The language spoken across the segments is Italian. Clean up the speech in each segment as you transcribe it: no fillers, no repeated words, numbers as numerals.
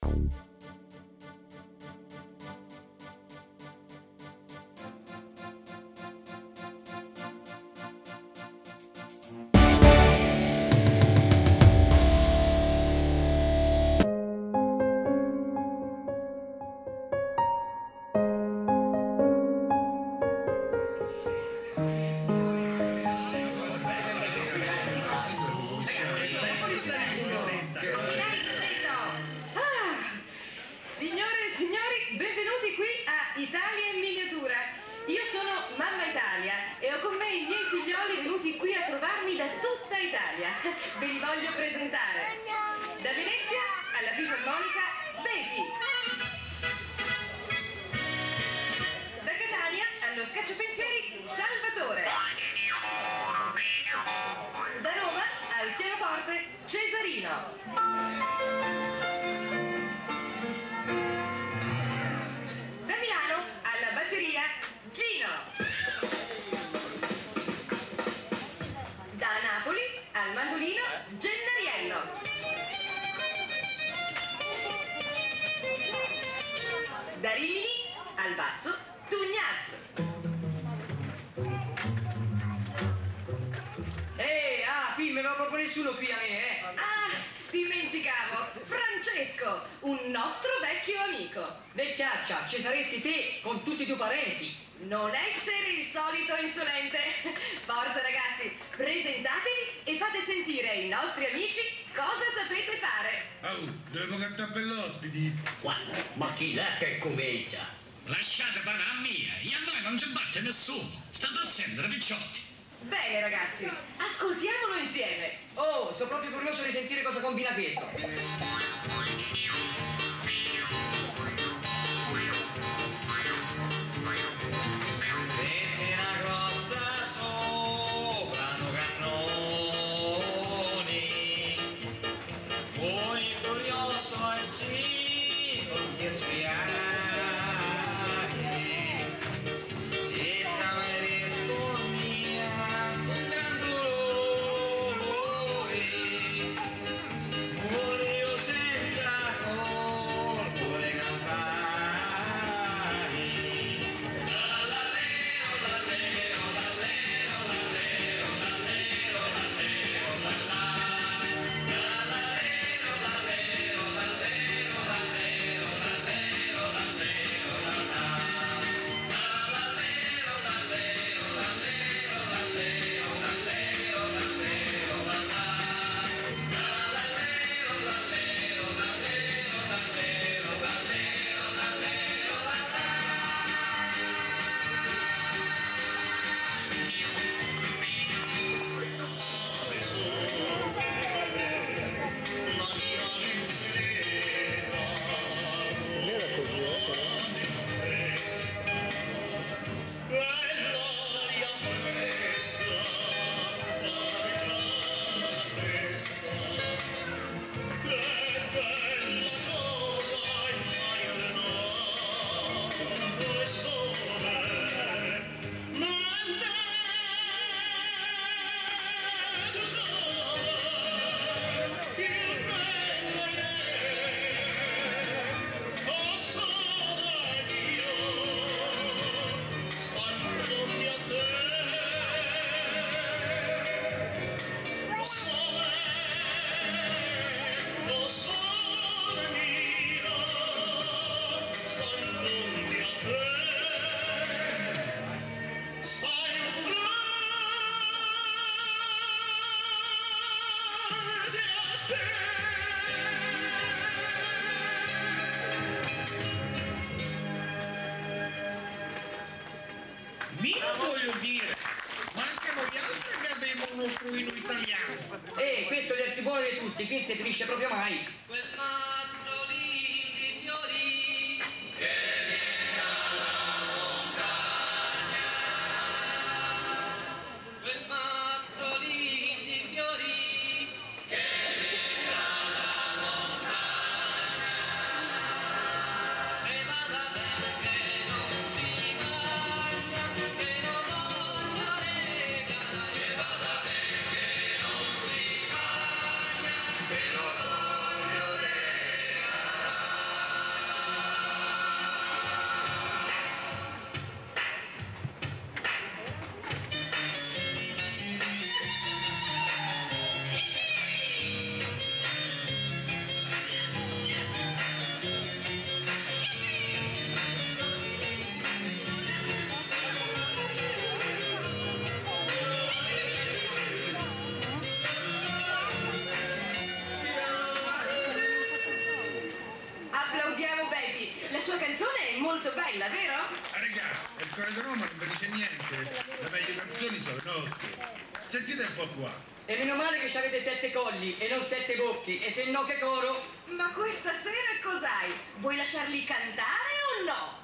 Signore e signori, benvenuti qui a Italia in miniatura. Io sono Mamma Italia e ho con me i miei figlioli venuti qui a trovarmi da tutta Italia. Ve li voglio presentare. Da Venezia alla fisarmonica, Bepi. Da Catania allo scacciapensieri, Salvatore. Da Roma al pianoforte, Cesarino. Al mandolino, Gennariello. Da Rimini al basso, Tugnazzo. Qui me lo propone nessuno qui a me, Dimenticavo, Francesco, un nostro vecchio amico. Vecchiaccia, ci saresti te con tutti i tuoi parenti. Non essere il solito insolente. Forza ragazzi, presentatevi e fate sentire ai nostri amici cosa sapete fare. Oh, devo cantare per l'ospiti. Guarda, ma chi è che comincia? Lasciate parlare a mia, io a noi non ci batte nessuno. State a sentire, picciotti. Bene ragazzi, ascoltiamolo insieme. Oh, sono proprio curioso di sentire cosa combina questo. Voglio dire, ma anche noi altri che abbiamo uno struino italiano. Questo è il più buono di tutti, qui non si finisce proprio mai. Quel mazzolin di fiori che viene dalla montagna. Quel mazzolin di fiori che viene dalla montagna. E vada bene che non si mangia, che non voglio regala. E vada bene che non si mangia, che non voglio regala. cuore di Roma non vi dice niente, le meglio canzoni sono le nostre. Sentite un po' qua. E meno male che avete 7 colli e non 7 bocchi, e se no che coro? Ma questa sera cos'hai? Vuoi lasciarli cantare o no?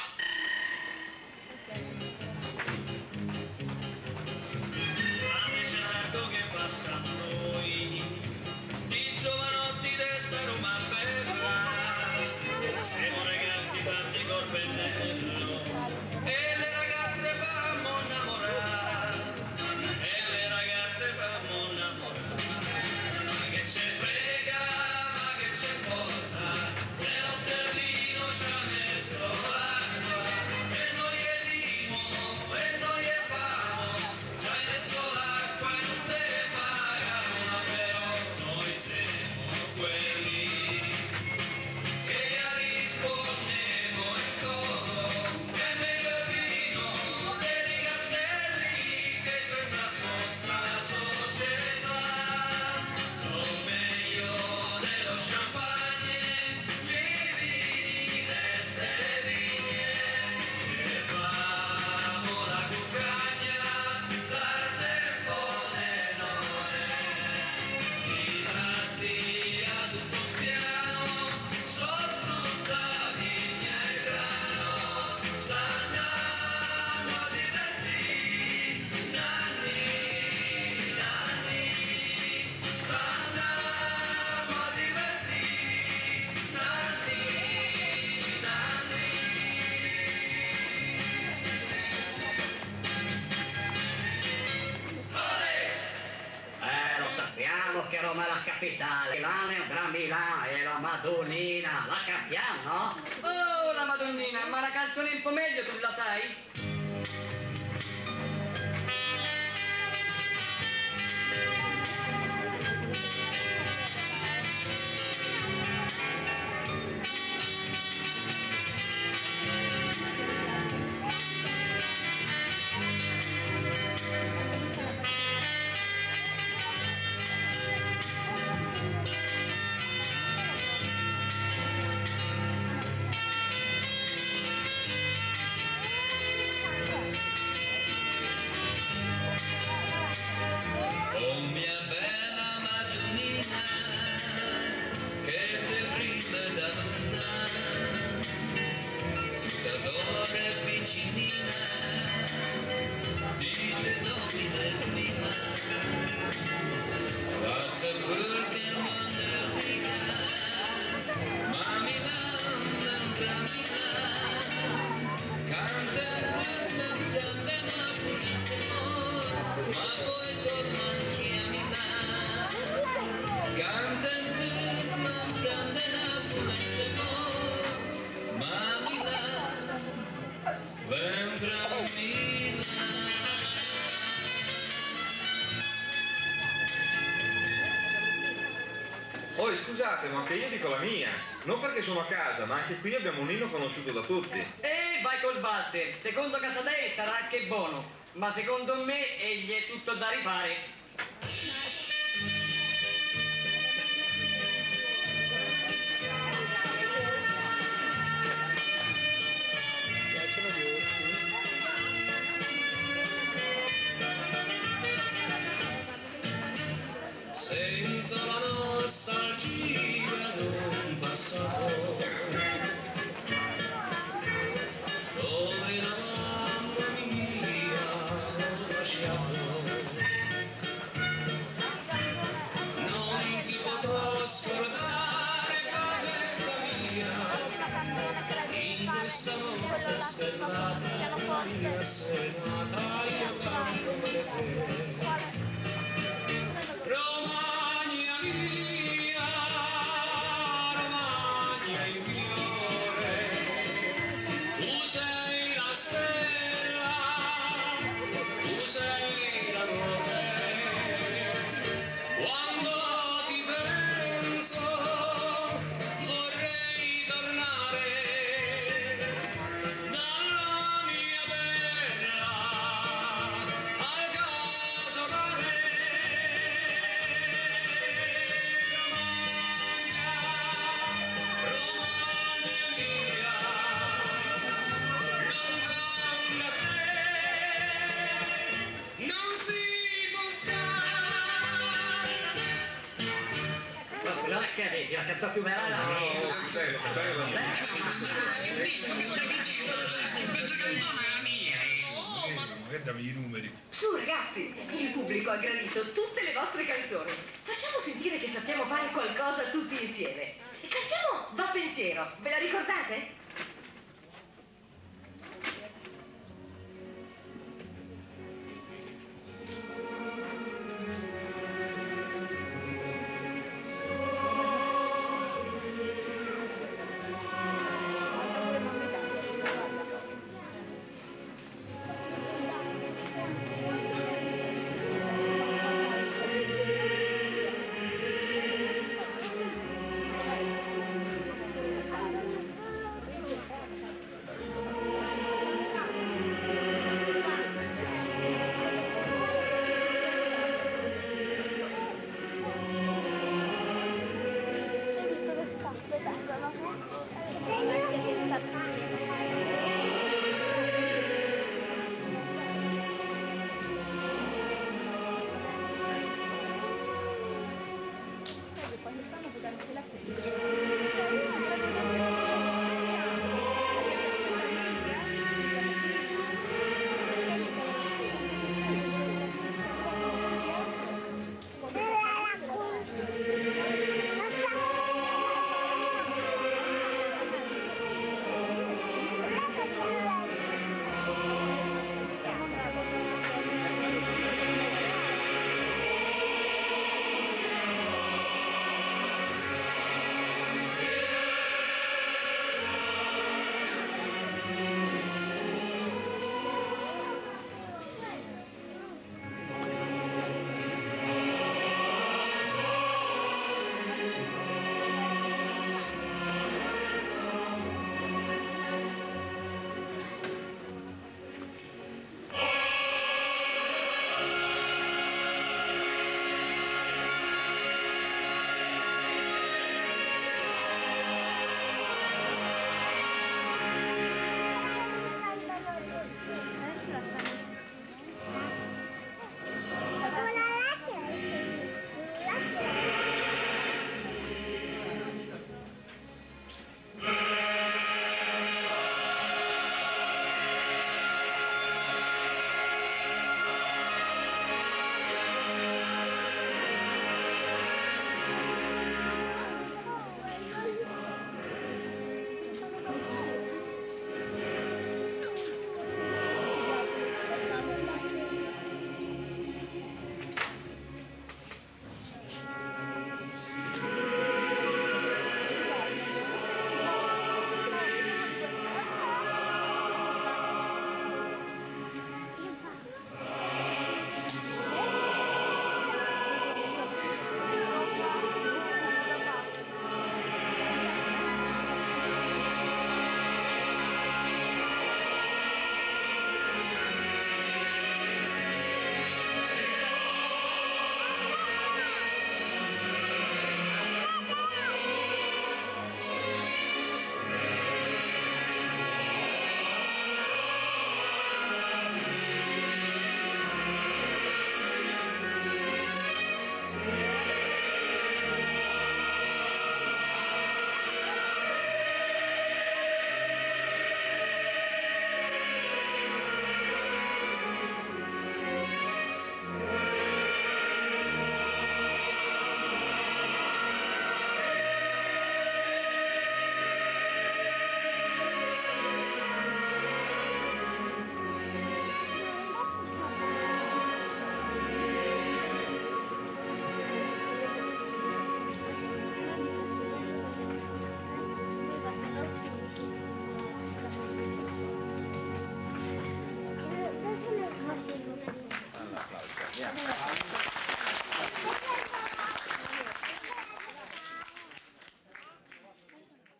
Ave certo che passa a noi, sti giovanotti d'esta Roma bella, siamo ragazzi fatti col pennello, e le ragazze fammo innamorare, e le ragazze fammo innamorare. Ma che ce frega, ma che ce importa, se lo sterlino ci ha messo l'acqua, e noi è limo, e noi è famo, ci hai messo l'acqua e non te ne pagano, però noi siamo quelli che rispondiamo in coro, che è meglio il vino dei castelli, che questa sopra la società, sono meglio dello champagne, i vini d'este vigne, se famo la cuccagna, dal tempo de Noè, i tratti a tutto spiano, sono frutta, vigna e grano, s'andiamo a divertire, nanni, nanni, s'andiamo a divertire, nanni, nanni. Lo sappiamo che Roma è la capitale, Milano è un gran Milano e la Madonnina, la capiamo, no? Oh, la Madonnina, ma la canzone un po' meglio tu la sai? Oh mia bella Madonnina, che te prima donna, tutta d'ora e vicinina, ti te domina prima, va sempre che il mondo è ricca, ma Milano è un gran Milano, canta cantante Napoli siamo, ma poi tornano qui a Milano, cantante Napoli siamo, ma Milano vendrà a Milano. Poi scusate, ma anche io dico la mia. Non perché sono a casa, ma anche qui abbiamo un inno conosciuto da tutti. E vai col valzer, secondo Casadei sarà anche buono, ma secondo me egli è tutto da rifare. Sento la nostalgia d'un passato, dove la mamma mia ho lasciato. Non ti potrò scordare, casetta mia, in questa notte stellata, la mia serata, io canto per te. Romagna mia, Romagna Che dici? La canzone più bella è la mia. Bello. Dice, mi stai dicendo, questa canzone è la mia. Ma che dammi i numeri? Su ragazzi, il pubblico ha gradito tutte le vostre canzoni. Facciamo sentire che sappiamo fare qualcosa tutti insieme. E cantiamo Va pensiero, ve la ricordate?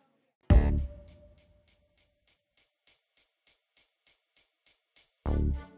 Thank you.